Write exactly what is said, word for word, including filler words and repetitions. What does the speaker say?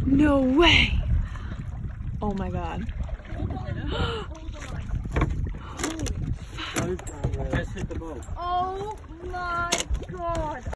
No way. Oh my god. Just hit the boat. Oh my god.